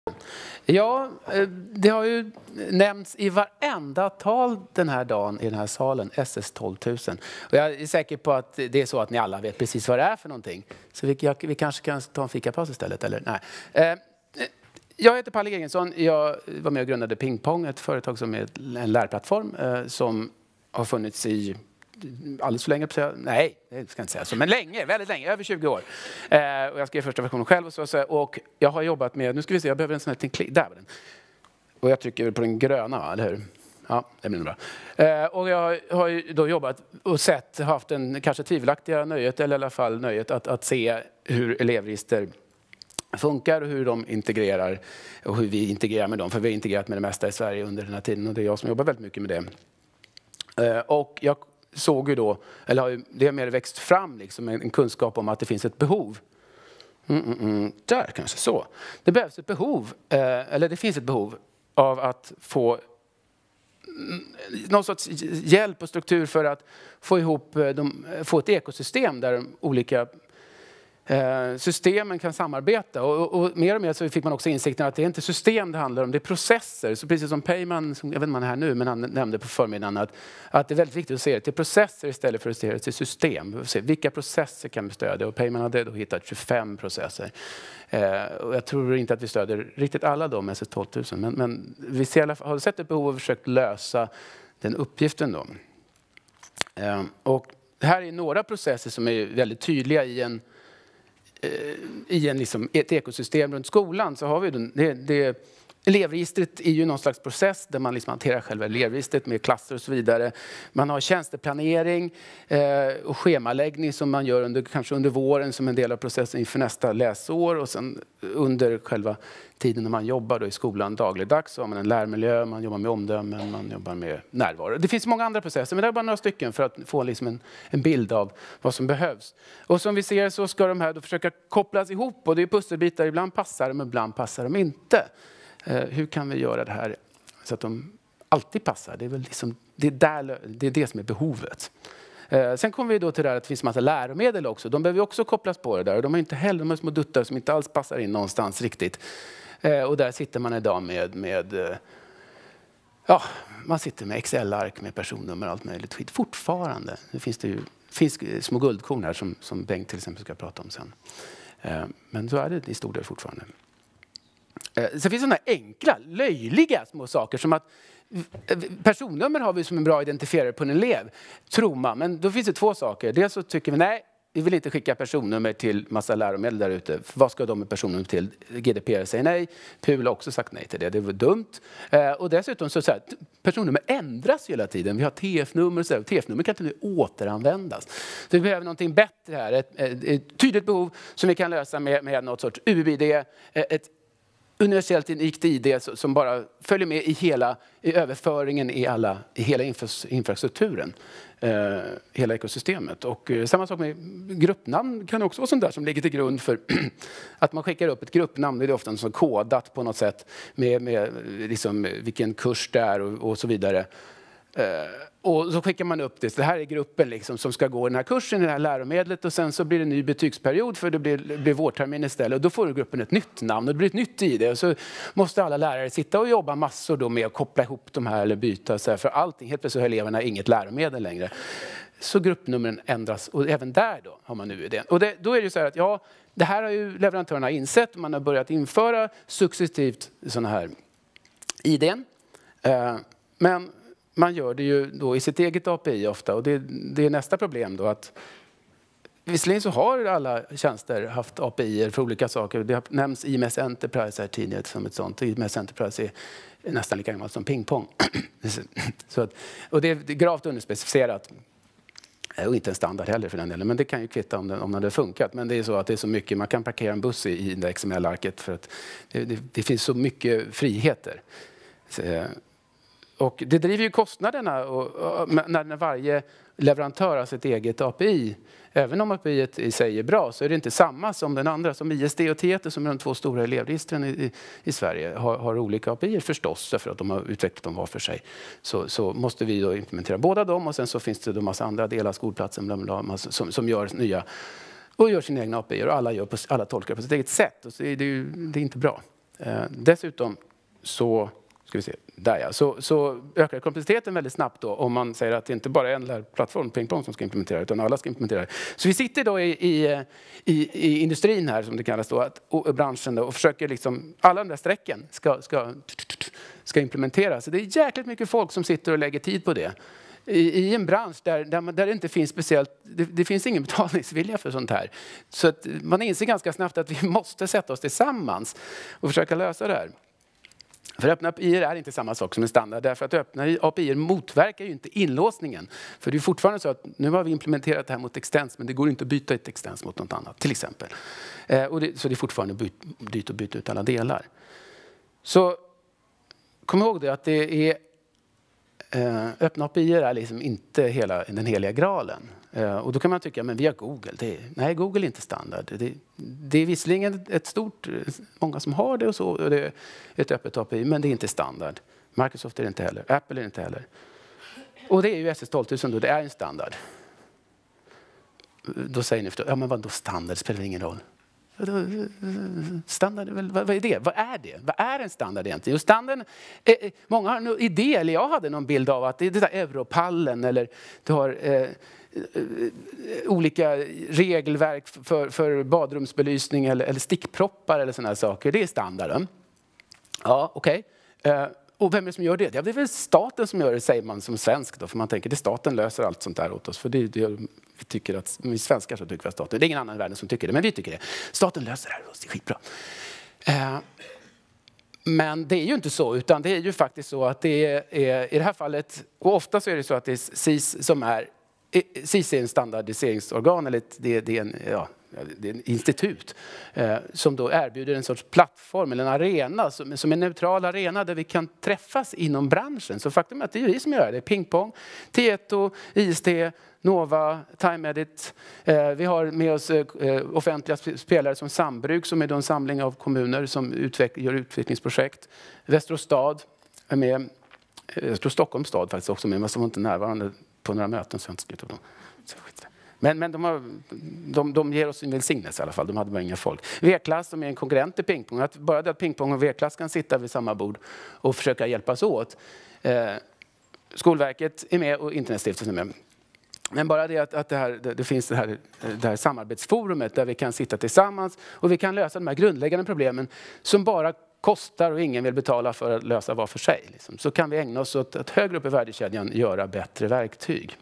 Ja, det har ju nämnts i varenda tal den här dagen i den här salen, SS 12 000. Och jag är säker på att det är så att ni alla vet precis vad det är för någonting. Så vi kanske kan ta en fikapaus istället, eller? Nej. Jag heter Palle Gregensson. Jag var med och grundade Pingpong, ett företag som är en lärplattform som har funnits i alldeles för länge. Nej, det ska jag inte säga så. Men länge, väldigt länge, över 20 år. Och jag skrev första versionen själv. Och jag har jobbat med, nu ska vi se, jag behöver en sån här där var den. Och jag trycker på den gröna, va? Eller hur? Ja, det blir bra. Och jag har ju då jobbat och haft en kanske tvivelaktiga nöjet, eller i alla fall nöjet att se hur elevregister funkar och hur de integrerar och hur vi integrerar med dem. För vi har integrerat med det mesta i Sverige under den här tiden och det är jag som jobbar väldigt mycket med det. Och jag såg ju då, eller det har mer växt fram liksom en kunskap om att det finns ett behov. Där kanske så. Det behövs ett behov, eller det finns ett behov av att få någon sorts hjälp och struktur för att få ett ekosystem där de olika systemen kan samarbeta och mer så fick man också insikten att det är inte system det handlar om, det är processer. Så precis som Peyman, jag vet inte om han är här nu, men han nämnde på förmiddagen att det är väldigt viktigt att se det till processer istället för att se det till system. Se vilka processer kan vi stödja, och Peyman hade då hittat 25 processer. Och jag tror inte att vi stöder riktigt alla dem med SS 12 000, men vi har sett ett behov och försökt lösa den uppgiften då. Och här är några processer som är väldigt tydliga i liksom ett ekosystem runt skolan. Så har vi elevregistret är ju någon slags process där man liksom hanterar själva elevregistret med klasser och så vidare. Man har tjänsteplanering och schemaläggning som man gör kanske under våren som en del av processen inför nästa läsår, och sen under själva tiden när man jobbar då i skolan dagligdags så har man en lärmiljö, man jobbar med omdömen, man jobbar med närvaro. Det finns många andra processer, men det är bara några stycken för att få liksom en bild av vad som behövs. Och som vi ser så ska de här då försöka kopplas ihop, och det är pusselbitar, ibland passar de, ibland passar de inte. Hur kan vi göra det här så att de alltid passar? Det är väl liksom, det är det som är behovet. Sen kommer vi då till det här att det finns en massa läromedel också. De behöver också kopplas på det där. Och de har inte heller, de har små duttar som inte alls passar in någonstans riktigt. Och där sitter man idag med man sitter med Excel-ark med personnummer och allt möjligt skit. Fortfarande. Det finns små guldkorn här som Bengt till exempel ska prata om sen. Men så är det i stor del fortfarande. Sen finns det sådana enkla, löjliga små saker som att personnummer har vi som en bra identifierare på en elev, tror man. Men då finns det två saker. Dels så tycker vi, nej, vi vill inte skicka personnummer till massa läromedel där ute. Vad ska de med personnummer till? GDPR säger nej. PUL har också sagt nej till det. Det var dumt. Och dessutom så här, personnummer ändras hela tiden. Vi har TF-nummer och så. TF-nummer kan inte återanvändas. Så vi behöver någonting bättre här. Ett tydligt behov som vi kan lösa med något sorts UID. Ett universellt unikt ID som bara följer med i överföringen i hela infrastrukturen. Hela ekosystemet. Och samma sak med gruppnamn kan också vara sånt där som ligger till grund för att man skickar upp ett gruppnamn. Det är ofta så kodat på något sätt med liksom vilken kurs det är och så vidare. Och så skickar man upp det. Så det här är gruppen liksom som ska gå den här kursen, i det här läromedlet, och sen så blir det en ny betygsperiod för det blir vårtermin istället. Och då får gruppen ett nytt namn och det blir ett nytt ID. Och så måste alla lärare sitta och jobba massor då med att koppla ihop de här eller byta. Så här, för allting, helt plötsligt har eleverna inget läromedel längre. Så gruppnumren ändras, och även där då har man nu idén. Och då är det ju så här att det här har ju leverantörerna insett. Man har börjat införa successivt sådana här ID:n. Men man gör det ju då i sitt eget API ofta, och det är nästa problem då, att visserligen så har alla tjänster haft API:er för olika saker. Det har nämnts IMS Enterprise här tidigare som ett sånt. IMS Enterprise är nästan lika gammalt som Pingpong. Och det är gravt underspecificerat. Och inte en standard heller för den delen, men det kan ju kvitta om det hade funkat. Men det är så att det är så mycket, man kan parkera en buss i det XML-arket för att det finns så mycket friheter. Och det driver ju kostnaderna när varje leverantör har sitt eget API. Även om API i sig är bra så är det inte samma som den andra. Som ISD och TETR som är de två stora elevregistren i Sverige har olika API förstås, därför att de har utvecklat dem var för sig. Så måste vi då implementera båda dem, och sen så finns det en massa andra delar, skolplatsen bla bla, som gör nya och gör sina egna API, och alla tolkar på sitt eget sätt. Och så är det är inte bra. Dessutom så, ska vi se, där ja, så ökar komplexiteten väldigt snabbt då om man säger att det inte bara är en lärplattform, Pingpong, som ska implementera utan alla ska implementera det. Så vi sitter då i industrin här, som det kallas då, och branschen då, och försöker liksom, alla de där strecken ska implementeras. Så det är jäkligt mycket folk som sitter och lägger tid på det. I en bransch där det inte finns speciellt, det finns ingen betalningsvilja för sånt här. Så att man inser ganska snabbt att vi måste sätta oss tillsammans och försöka lösa det här. För öppna API:er är inte samma sak som en standard, därför att öppna API:er motverkar ju inte inlåsningen. För det är fortfarande så att nu har vi implementerat det här mot extens, men det går inte att byta ett extens mot något annat, till exempel. Så det är fortfarande dyrt att byta ut alla delar. Så kom ihåg det, att det är öppna API:er är liksom inte den heliga graalen. Och då kan man tycka, men vi har Google. Nej, Google är inte standard. Det är visserligen många som har det och så. Och det är ett öppet API, men det är inte standard. Microsoft är det inte heller. Apple är det inte heller. Och det är ju SS12000 då, det är en standard. Då säger ni, ja men vad då standard, spelar ingen roll. Standard, vad är det? Vad är det? Vad är en standard egentligen? Och standarden, många har en idé, eller jag hade någon bild av att det är det där Europallen, eller du har olika regelverk för badrumsbelysning eller stickproppar eller sådana här saker. Det är standarden. Ja, okej. Och vem är det som gör det? Ja, det är väl staten som gör det, säger man som svensk då, för man tänker att staten löser allt sånt där åt oss. För vi tycker att vi svenskar så tycker vi att staten, det är ingen annan i världen som tycker det, men vi tycker det. Staten löser det här åt oss, det är skitbra. Men det är ju inte så, utan det är ju faktiskt så att det är i det här fallet, och ofta så är det så att det är SIS som är, SIS är en standardiseringsorgan, eller det är en institut som då erbjuder en sorts plattform eller en arena som en neutral arena där vi kan träffas inom branschen. Så faktum är att det är vi som gör det. Pingpong, Tieto, IST, Nova, TimeEdit. Vi har med oss offentliga spelare som Sambruk, som är då en samling av kommuner som gör utvecklingsprojekt. Västerås stad är med. Jag tror Stockholms stad faktiskt också med, men som var inte närvarande på några möten. Så jag inte skrivit dem. Men de ger oss en välsignelse i alla fall. De hade bara inga folk. V-klass som är en konkurrent till Pingpong. Bara det att Pingpong och V-klass kan sitta vid samma bord och försöka hjälpas åt. Skolverket är med och Internetstiftelsen är med. Men bara det att det finns det här samarbetsforumet där vi kan sitta tillsammans och vi kan lösa de här grundläggande problemen som bara kostar och ingen vill betala för att lösa var för sig. Liksom. Så kan vi ägna oss åt att högre upp i värdekedjan göra bättre verktyg.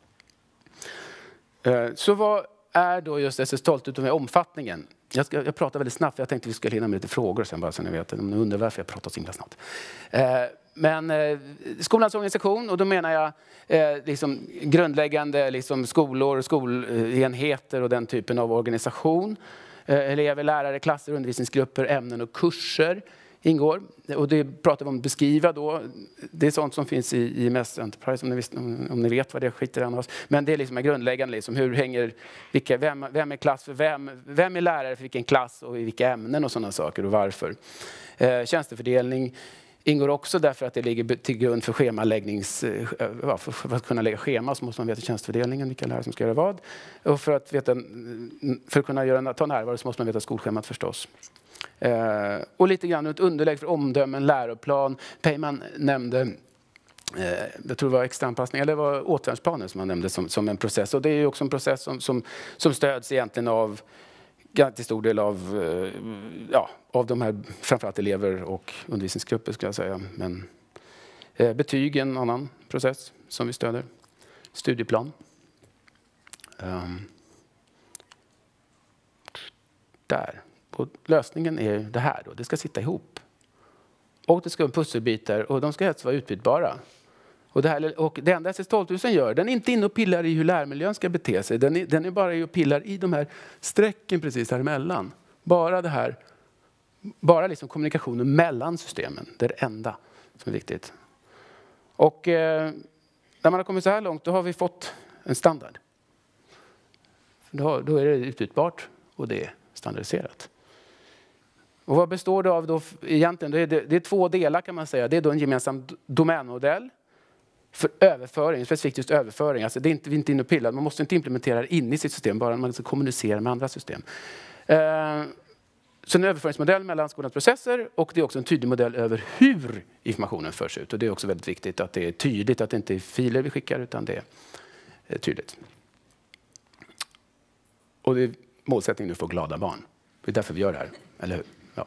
Så vad är då just SS12 utom med omfattningen? Jag pratar väldigt snabbt, för jag tänkte att vi skulle hinna med lite frågor sen, bara så ni vet. Om ni undrar varför jag pratar så himla snabbt. Men skolans organisation, och då menar jag liksom grundläggande liksom skolor, skolenheter och den typen av organisation. Elever, lärare, klasser, undervisningsgrupper, ämnen och kurser ingår. Och det pratar vi om beskriva då. Det är sånt som finns i IMS Enterprise, om ni vet vad det är, skiter annars. Men det är liksom grundläggande, liksom, hur hänger, vem är klass för vem är lärare för vilken klass och i vilka ämnen och sådana saker och varför. Tjänstefördelning ingår också därför att det ligger till grund för schemaläggnings... För att kunna lägga schema så måste man veta tjänstefördelningen, vilka lärare som ska göra vad. Och för att kunna ta närvaro så måste man veta skolschemat förstås. Och lite grann ett underlägg för omdömen, läroplan. Peyman nämnde, jag tror det var extraanpassning, eller det var åtgärdsplaner som han nämnde som en process. Och det är ju också en process som stöds egentligen av till stor del av de här, framförallt elever och undervisningsgrupper skulle jag säga. Men betyg är en annan process som vi stöder. Studieplan. Där. Och lösningen är det här då. Det ska sitta ihop. Och det ska vara pusselbitar och de ska helst vara utbytbara. Och det enda SS12000 gör, den är inte inne och pillar i hur lärmiljön ska bete sig. Den är bara inne och pillar i de här strecken precis här emellan. Bara det här, bara liksom kommunikationen mellan systemen. Det är det enda som är viktigt. Och när man har kommit så här långt, då har vi fått en standard. Då är det utbytbart och det är standardiserat. Och vad består det av då egentligen? Det är två delar kan man säga. Det är då en gemensam domänmodell för överföring, specifikt just överföring. Alltså det är inte in och pilla. Man måste inte implementera det in i sitt system, bara man ska kommunicera med andra system. Så en överföringsmodell mellan skolans processer, och det är också en tydlig modell över hur informationen förs ut. Och det är också väldigt viktigt att det är tydligt, att det inte är filer vi skickar, utan det är tydligt. Och det är målsättningen nu för glada barn. Det är därför vi gör det här, eller hur? Ja.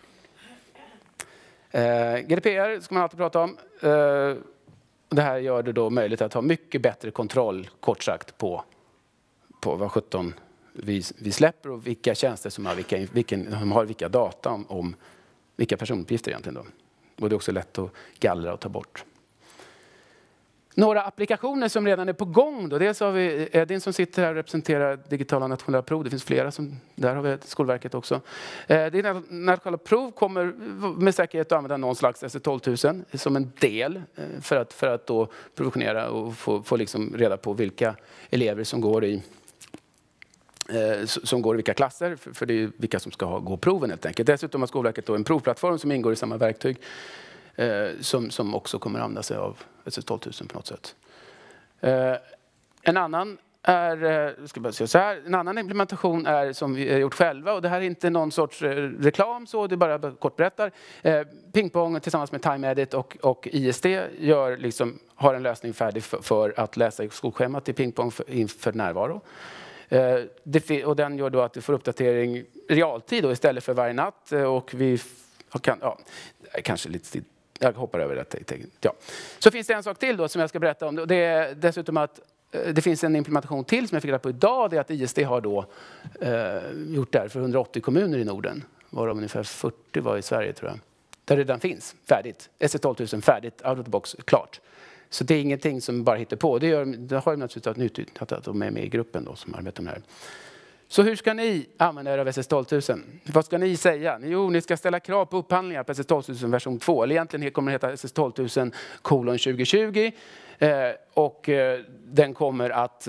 GDPR ska man alltid prata om. Det här gör det då möjligt att ha mycket bättre kontroll, kort sagt, på vad 17 vi släpper och vilka tjänster som har vilka data om vilka personuppgifter egentligen då. Och det är också lätt att gallra och ta bort. Några applikationer som redan är på gång då. Dels har vi Edin som sitter här och representerar digitala nationella prov. Det finns flera där har vi Skolverket också. Det nationella prov kommer med säkerhet att använda någon slags SE12000 som en del för att då provisionera och få liksom reda på vilka elever som går i vilka klasser, för det är vilka som ska gå proven helt enkelt. Dessutom har Skolverket då en provplattform som ingår i samma verktyg som också kommer att använda sig av SE12000 på något sätt. En annan implementation är som vi har gjort själva, och det här är inte någon sorts reklam, så det bara kort berättar. Pingpong tillsammans med TimeEdit och ISD har en lösning färdig för att läsa i skolschemat i Pingpong inför närvaro. Och den gör då att du får uppdatering realtid då, istället för varje natt, och vi kan, kanske lite, jag hoppar över detta. Ja. Så finns det en sak till då som jag ska berätta om. Det är dessutom att det finns en implementation till som jag fick reda på idag. Det är att ISD har då gjort det här för 180 kommuner i Norden. Varav ungefär 40 var i Sverige, tror jag. Där det redan finns färdigt. SE12000 färdigt, out of the box, klart. Så det är ingenting som bara hittar på. Det har ju naturligtvis nyttigt att de är med i gruppen då, som arbetar med det här. Så hur ska ni använda er av SE12000? Vad ska ni säga? Jo, ni ska ställa krav på upphandlingar på SE12000 version 2. Eller egentligen kommer det heta SE12000:2020. Och den kommer att...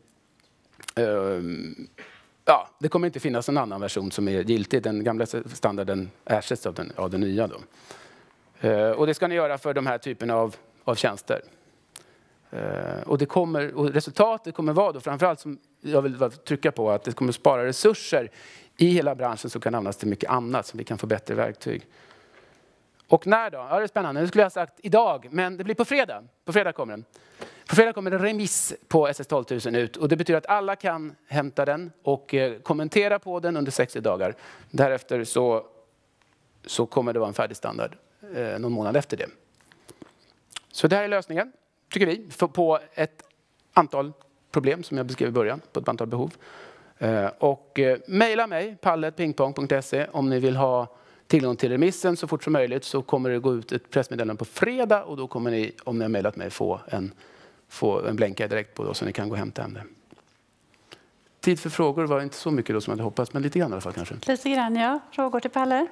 det kommer inte finnas en annan version som är giltig. Den gamla standarden ersätts av den nya då. Och det ska ni göra för de här typerna av tjänster. Och resultatet kommer vara då, framförallt som jag vill trycka på, att det kommer spara resurser i hela branschen som kan användas till mycket annat, så vi kan få bättre verktyg. Och när då? Ja, det är spännande. Nu skulle jag ha sagt idag, men det blir på fredag. På fredag kommer den. På fredag kommer en remiss på SE12000 ut, och det betyder att alla kan hämta den och kommentera på den under 60 dagar. Därefter så kommer det vara en färdig standard någon månad efter det. Så det här är lösningen, tycker vi, på ett antal problem som jag beskrev i början, på ett antal behov. Och mejla mig, palle@pingpong.se, om ni vill ha tillgång till remissen så fort som möjligt, så kommer det gå ut ett pressmeddelande på fredag, och då kommer ni, om ni har mejlat mig, få en blänkare direkt på då, så ni kan gå och hämta hem det. Tid för frågor var inte så mycket då som jag hade hoppats, men lite grann i alla fall kanske. Lite grann, ja. Frågor till Palle?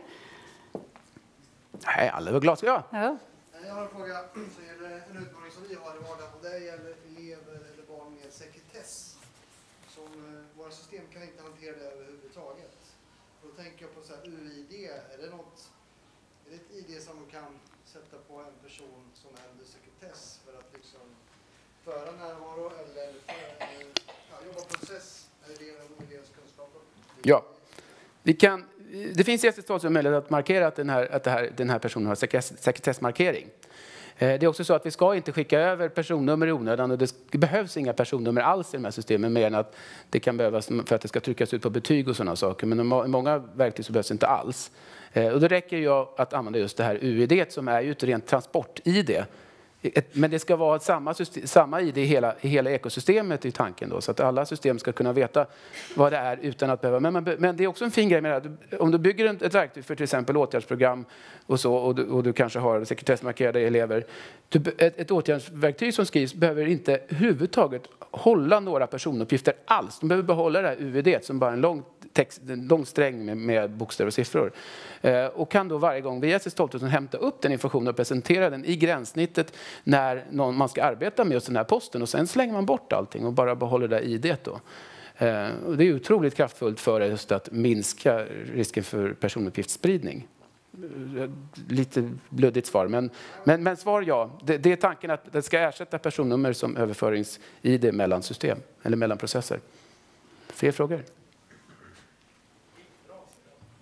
Nej, alla var glada. Ja. Ja. Jag har en fråga som gäller en utmaning som vi har i vardagen, och det gäller elever eller barn med sekretess. Som våra system kan inte hantera det överhuvudtaget. Då tänker jag på så här, UID, är det ett ID som man kan sätta på en person som är under sekretess för att liksom föra närvaro eller jobba process? Är det elevens kunskaper? Ja, det finns i SE12000 möjlighet att markera att den här personen har sekretessmarkering. Det är också så att vi ska inte skicka över personnummer i onödan, och det behövs inga personnummer alls i de här systemen, mer än att det kan behövas för att det ska tryckas ut på betyg och sådana saker. Men i många verktyg så behövs det inte alls. Och då räcker ju att använda just det här UID, som är ju ett rent transport-ID. Men det ska vara samma ID i hela ekosystemet i tanken då, så att alla system ska kunna veta vad det är utan att behöva. Men det är också en fin grej med det. Om du bygger ett verktyg för till exempel åtgärdsprogram och du kanske har sekretessmarkerade elever. Ett åtgärdsverktyg som skrivs behöver inte överhuvudtaget hålla några personuppgifter alls. De behöver behålla det här UID som bara en lång sträng med bokstäver och siffror. Och kan då varje gång via SE12000 hämta upp den informationen och presentera den i gränssnittet när man ska arbeta med just den här posten, och sen slänger man bort allting och bara behåller det där ID:t då. Och det är otroligt kraftfullt för just att minska risken för personuppgiftsspridning. Lite blödigt svar, men svar ja. Det är tanken att det ska ersätta personnummer som överförings-ID mellan system eller mellan processer. Fler frågor?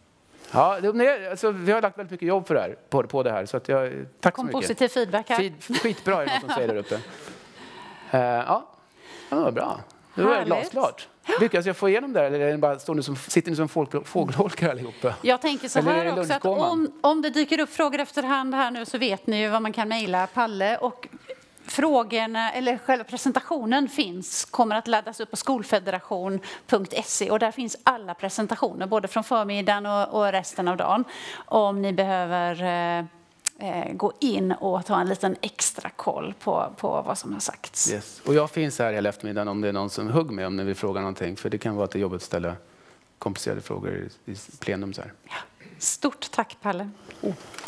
Ja, alltså, vi har lagt väldigt mycket jobb för det här, på det här. Så att tack så mycket. Positiv feedback här. Skitbra är det någon som säger där uppe. Ja, det var bra. Det var glasklart. Lyckas jag få igenom det, eller är det bara sitter ni som fågelholkar allihopa? Jag tänker så här också, att om det dyker upp frågor efterhand här nu, så vet ni ju vad man kan mejla Palle. Och frågorna, eller själva presentationen kommer att laddas upp på skolfederation.se, och där finns alla presentationer, både från förmiddagen och resten av dagen, om ni behöver gå in och ta en liten extra koll på vad som har sagts. Yes. Och jag finns här hela eftermiddagen om det är någon som hugger med om ni vill fråga någonting, för det kan vara att det är jobbigt att ställa komplicerade frågor i plenum så här. Ja. Stort tack, Palle.